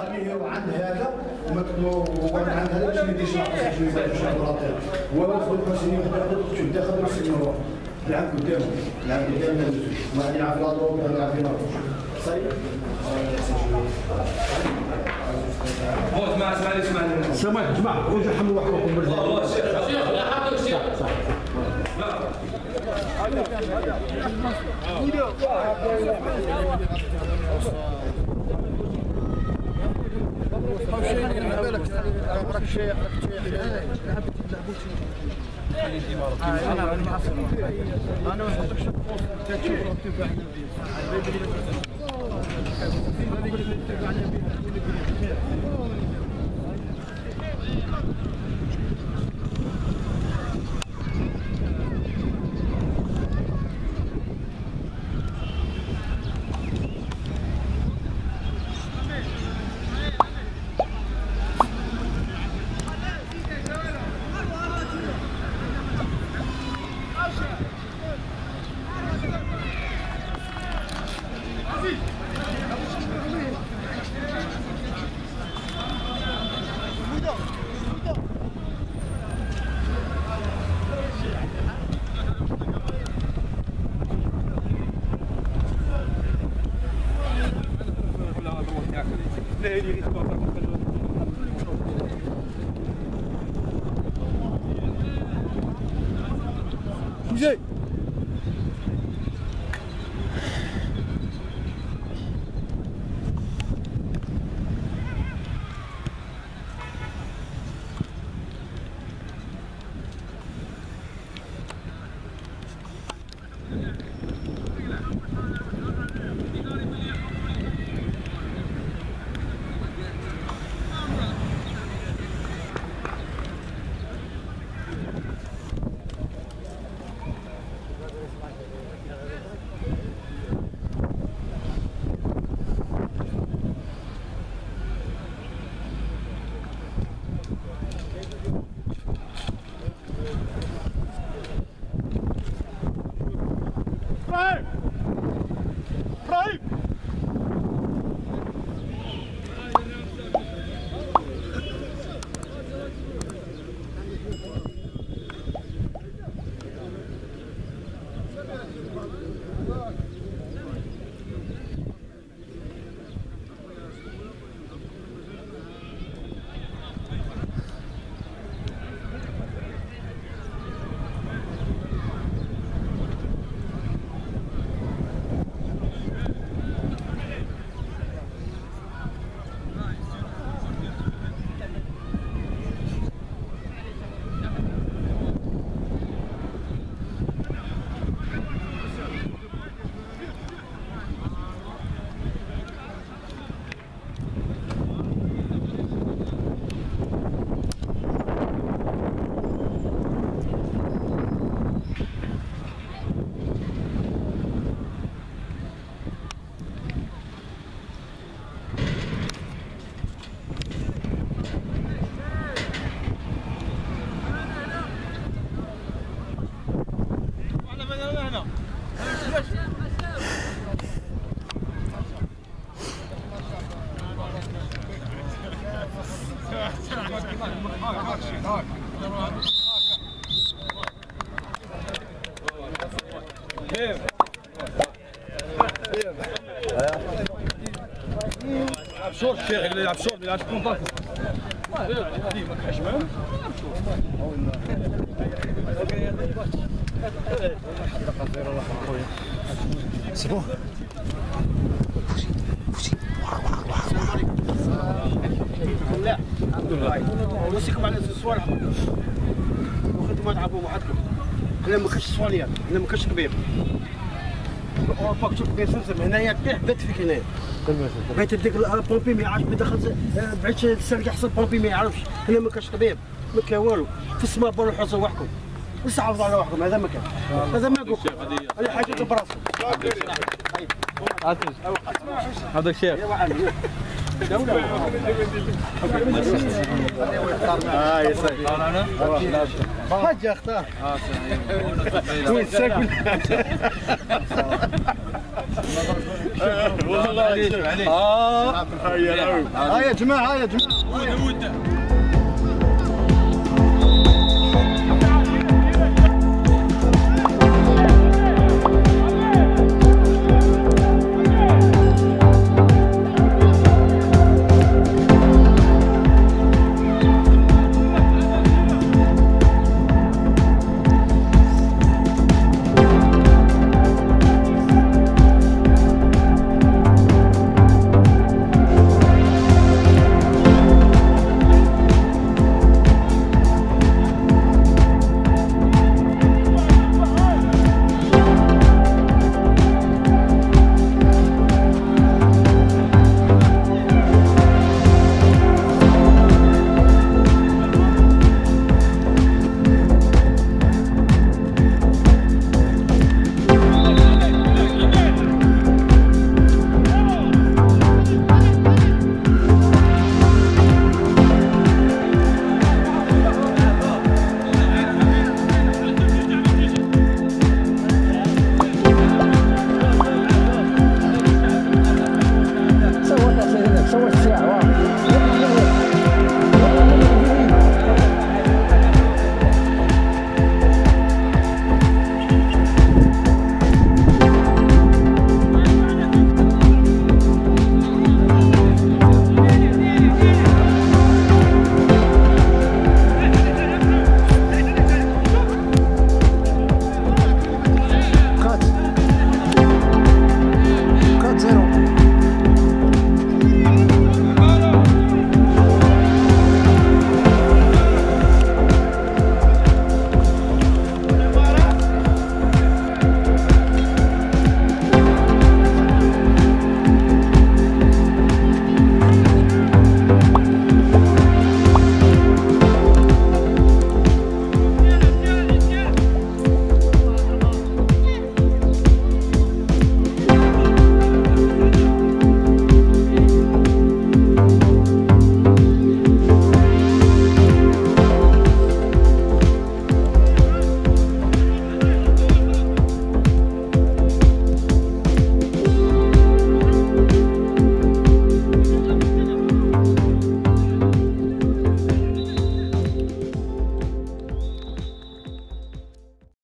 خليه يروح عند هذا وعند هذا باش ما يديرش ناقص شنو يبغي عبراطير هو ياخذ الحسيني وحده داخل يسلموه لعب قدامه لعب قدامنا ما يلعب لا ضرب ولا يلعب في ناقص صحيح اسمعني سماح جماعه وجه حمل وحدكم بالله والله الشيخ لا حقك الشيخ صح انا ما نحطكش تشوف جاي شورت الشيخ اللي يلعب شورت ما يلعبش كونتاكت ديما كحجمان سي بون لا الحمد لله نوصيكم على الصوالح وخدموا تلعبوا وحدكم هنا ما كاش صواليات هنا ما كاش كبير اوروبا تشوف كاين سلسل هنايا كاع بات فيك هنايا بغيت ديك البومبي ما يعرفش دخل بعيد السرق يحصل بومبي ما يعرفش هنا ما كاش طبيب ما كاين والو في السماء بروحوا حوصوا وحدكم بس حافظوا على وحدكم هذا ما كان هذا ما قلت هذه حاجه براسكم هذاك الشيخ دولة يا سيدي حاجة اختار وين ساكن والله عليك ها يا جماعه يا جماعه صور الساعة